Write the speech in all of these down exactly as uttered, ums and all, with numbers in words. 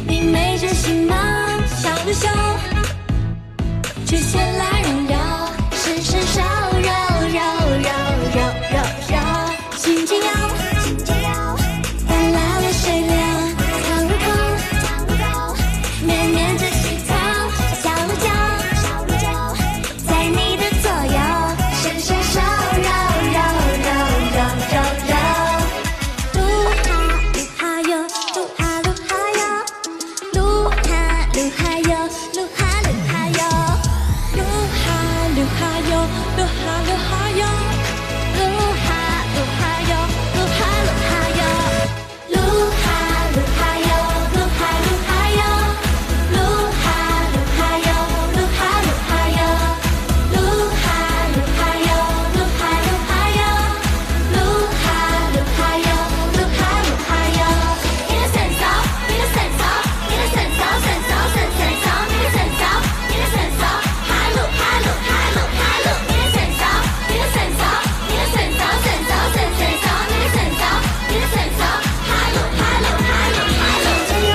明媚着星芒，小路秀，却绚烂荣耀，闪闪烧，绕绕绕绕绕绕，心惊摇，斑斓的水流，藏入口，绵绵着细草，小鹿角，在你的左右，闪闪烧，绕绕绕绕绕绕，噜哈噜哈哟，噜哈噜哈哟，噜哈噜哈哟，噜哈噜哈哟，噜哈噜哈哟，噜哈噜哈哟，噜哈噜哈哟，噜哈噜哈哟，噜哈噜哈哟，噜哈噜哈哟，噜哈噜哈哟，噜哈噜哈哟，噜哈噜哈哟，噜哈噜哈哟，噜哈噜哈哟，噜哈噜哈哟。你的神骚，你的神骚，你的神骚，神骚神神骚，你的神骚，你的神骚，哈鲁哈鲁哈鲁哈鲁，你的神骚，你的神骚，你的神骚神骚神神骚，你的神骚，你的神骚，哈鲁哈鲁哈鲁哈鲁。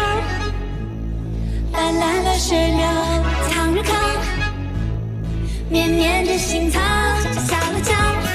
斑斓的水流，藏入口，绵绵着心草，小鹿角。